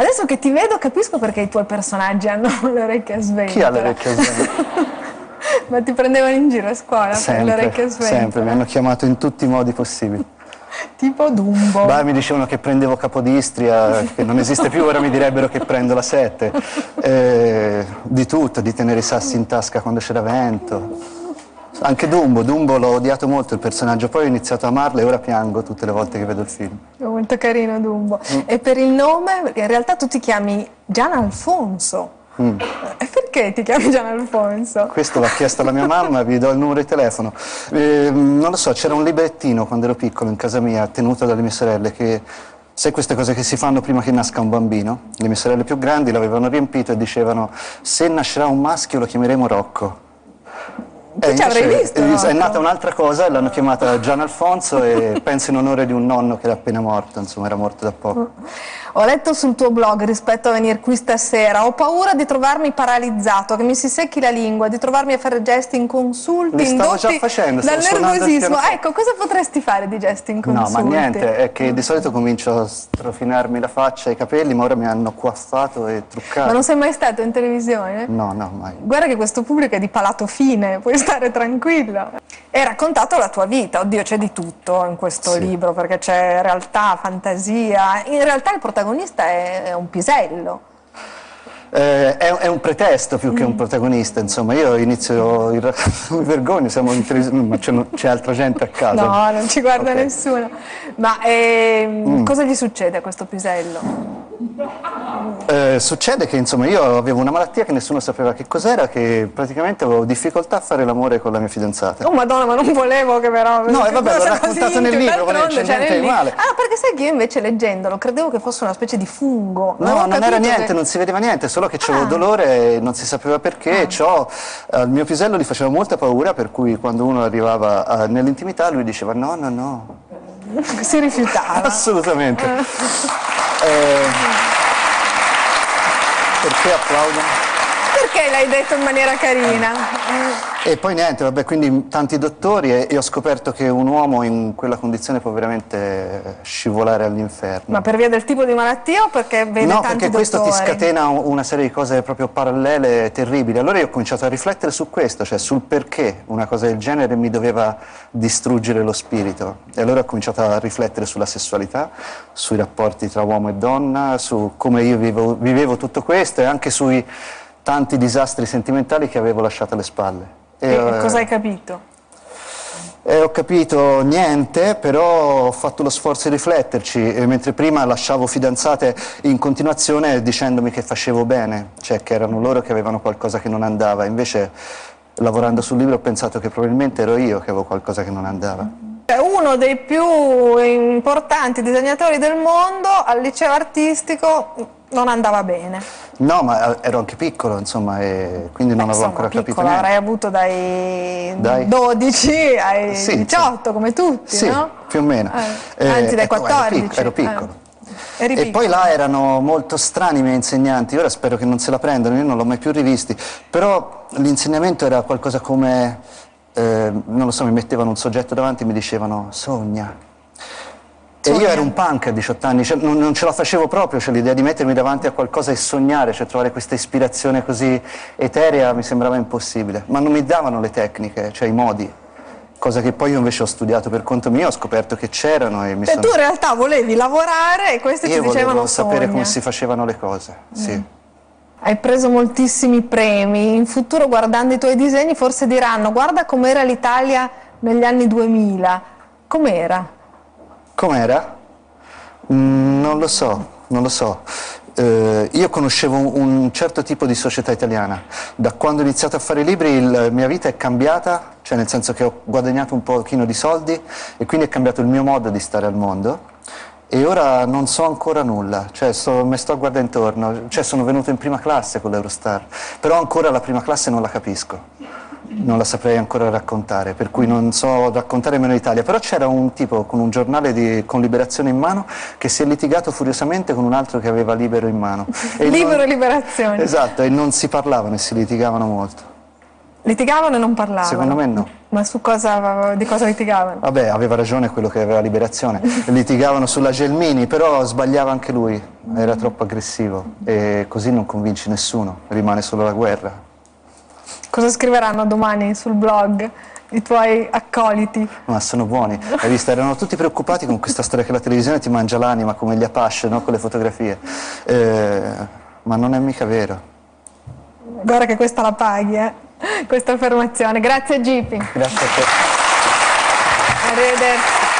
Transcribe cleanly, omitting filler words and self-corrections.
Adesso che ti vedo capisco perché i tuoi personaggi hanno le orecchie a sventola. Chi ha le orecchie a sventola? Ma ti prendevano in giro a scuola per le orecchie a sventola? Sempre, mi hanno chiamato in tutti i modi possibili. Tipo Dumbo. Beh, mi dicevano che prendevo Capodistria, che non esiste più, ora mi direbbero che prendo la 7. Di tutto, di tenere i sassi in tasca quando c'era vento. Anche Dumbo l'ho odiato molto il personaggio, poi ho iniziato a amarlo e ora piango tutte le volte che vedo il film. È molto carino Dumbo. E per il nome, perché in realtà tu ti chiami Gian Alfonso. E perché ti chiami Gian Alfonso? Questo l'ha chiesto alla mia mamma, vi do il numero di telefono. Non lo so, c'era un librettino quando ero piccolo in casa mia, tenuto dalle mie sorelle, che sai queste cose che si fanno prima che nasca un bambino? Le mie sorelle più grandi l'avevano riempito e dicevano: se nascerà un maschio lo chiameremo Rocco. Tu ci avrei visto, Rocco. È nata un'altra cosa e l'hanno chiamata Gian Alfonso e penso in onore di un nonno che era appena morto, insomma era morto da poco. Ho letto sul tuo blog rispetto a venire qui stasera, ho paura di trovarmi paralizzato, che mi si secchi la lingua, di trovarmi a fare gesti inconsulti, indotti dal nervosismo. Ecco, cosa potresti fare di gesti inconsulti? No, ma niente, è che di solito comincio a strofinarmi la faccia e i capelli, ma ora mi hanno coaffato e truccato. Ma non sei mai stato in televisione? No, mai. Guarda che questo pubblico è di palato fine, puoi stare tranquillo. Hai raccontato la tua vita, oddio c'è di tutto in questo libro, perché c'è realtà, fantasia, in realtà il protagonista è un pisello. È un pretesto più che un protagonista, insomma, io inizio, mi vergogno, siamo in televisione, ma c'è altra gente a casa. No, non ci guarda nessuno. Ma cosa gli succede a questo pisello? Succede che insomma io avevo una malattia che nessuno sapeva che cos'era, che praticamente avevo difficoltà a fare l'amore con la mia fidanzata. Oh madonna, ma non volevo che però... No, e vabbè, l'ho raccontato nel libro, non c'è niente di male. Ah, perché sai che io invece leggendolo credevo che fosse una specie di fungo. No, non era niente, non si vedeva niente, solo che c'avevo dolore e non si sapeva perché. Al mio pisello gli faceva molta paura, per cui quando uno arrivava nell'intimità lui diceva no, no, no. Si rifiutava. Assolutamente. Perché applaudono? Perché l'hai detto in maniera carina. E poi niente, vabbè, quindi tanti dottori e ho scoperto che un uomo in quella condizione può veramente scivolare all'inferno. Ma per via del tipo di malattia o perché vede no, tanti perché questo dottori? ti scatena una serie di cose proprio parallele, terribili. Allora io ho cominciato a riflettere su questo, cioè sul perché una cosa del genere mi doveva distruggere lo spirito. E allora ho cominciato a riflettere sulla sessualità, sui rapporti tra uomo e donna, su come io vivevo tutto questo e anche sui tanti disastri sentimentali che avevo lasciato alle spalle. E cosa hai capito? Ho capito niente, però ho fatto lo sforzo di rifletterci, mentre prima lasciavo fidanzate in continuazione dicendomi che facevo bene, cioè che erano loro che avevano qualcosa che non andava, invece lavorando sul libro ho pensato che probabilmente ero io che avevo qualcosa che non andava. Uno dei più importanti disegnatori del mondo al liceo artistico non andava bene. No, ma ero anche piccolo, insomma, e quindi non avevo ancora capito piccolo, niente. Avrai avuto dai 12 ai 18, come tutti, sì, no? Più o meno. Anzi, dai 14. Ero piccolo. Eri E piccolo. poi là erano molto strani i miei insegnanti, ora spero che non se la prendano, io non l'ho mai più rivisti, però l'insegnamento era qualcosa come, non lo so, mi mettevano un soggetto davanti e mi dicevano sogna. E io ero un punk a 18 anni, cioè, non ce la facevo proprio, cioè, l'idea di mettermi davanti a qualcosa e sognare, cioè trovare questa ispirazione così eterea mi sembrava impossibile, ma non mi davano le tecniche, cioè i modi, cosa che poi io invece ho studiato per conto mio, ho scoperto che c'erano e mi sono... tu in realtà volevi lavorare e questi ti dicevano volevo sapere sogna. come si facevano le cose, sì. Hai preso moltissimi premi, in futuro guardando i tuoi disegni forse diranno guarda com'era l'Italia negli anni 2000, com'era? Com'era? Non lo so, non lo so. Io conoscevo un certo tipo di società italiana. Da quando ho iniziato a fare libri la mia vita è cambiata, cioè nel senso che ho guadagnato un pochino di soldi e quindi è cambiato il mio modo di stare al mondo. E ora non so ancora nulla, cioè mi sto a guardare intorno, cioè sono venuto in prima classe con l'Eurostar, però ancora la prima classe non la capisco. Non la saprei ancora raccontare, per cui non so raccontare meno l'Italia, però c'era un tipo con un giornale con Liberazione in mano che si è litigato furiosamente con un altro che aveva Libero in mano. Libero e Liberazione. Esatto, e non si parlavano e si litigavano molto. Litigavano e non parlavano? Secondo me no. Ma su cosa, di cosa litigavano? Vabbè, aveva ragione quello che aveva Liberazione. Litigavano sulla Gelmini, però sbagliava anche lui. Era troppo aggressivo e così non convinci nessuno, rimane solo la guerra. Cosa scriveranno domani sul blog i tuoi accoliti? Ma sono buoni. Hai visto? Erano tutti preoccupati con questa storia che la televisione ti mangia l'anima, come gli Apache, no? Con le fotografie. Ma non è mica vero. Guarda che questa la paghi, questa affermazione. Grazie Gipi. Grazie a te. Arrivederci.